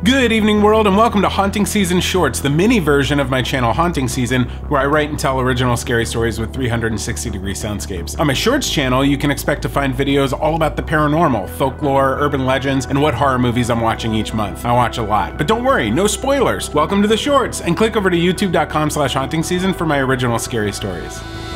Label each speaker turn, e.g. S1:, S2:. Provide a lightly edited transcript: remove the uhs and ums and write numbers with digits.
S1: Good evening, world, and welcome to Haunting Season Shorts, the mini version of my channel Haunting Season, where I write and tell original scary stories with 360-degree soundscapes. On my Shorts channel, you can expect to find videos all about the paranormal, folklore, urban legends, and what horror movies I'm watching each month. I watch a lot. But don't worry, no spoilers! Welcome to the Shorts, and click over to youtube.com/hauntingseason for my original scary stories.